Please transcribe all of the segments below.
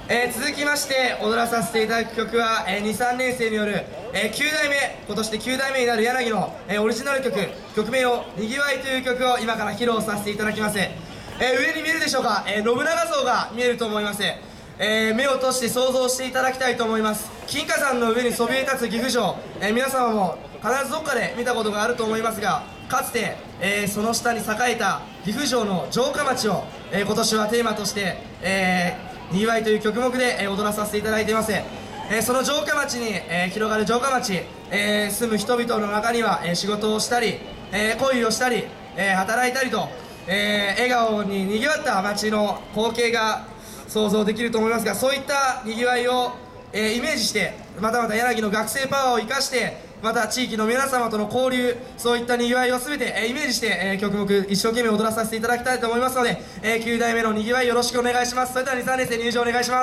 続きまして踊らさせていただく曲は、2、3年生による、9代目、今年で9代目になる柳の、オリジナル曲、曲名を「にぎわい」という曲を今から披露させていただきます。上に見えるでしょうか、信長像が見えると思います。目を閉じて想像していただきたいと思います。金華山の上にそびえ立つ岐阜城、皆様も必ずどっかで見たことがあると思いますが、かつて、その下に栄えた岐阜城の城下町を、今年はテーマとして、にぎわいという曲目で、踊らさせていただいています。その城下町に、広がる城下町、住む人々の中には、仕事をしたり、恋をしたり、働いたりと、笑顔ににぎわった町の光景が想像できると思いますが、そういったにぎわいを、イメージして、またまた柳の学生パワーを生かして、また地域の皆様との交流、そういったにぎわいを全て、イメージして、曲目一生懸命踊らさせていただきたいと思いますので、9代目のにぎわいよろしくお願いします。それでは2、3年生入場お願いします。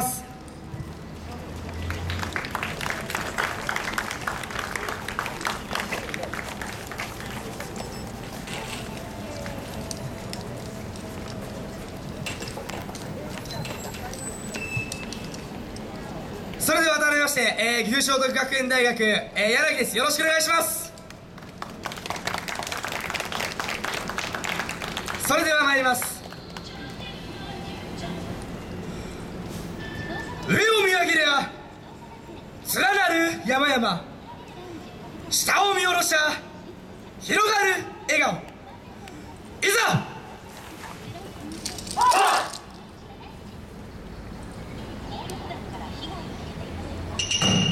それでは改めまして、岐阜聖徳学園大学、柳です。よろしくお願いします。それでは参ります。上を見上げりゃ連なる山々、下を見下ろしゃ広がる笑顔、いざあっ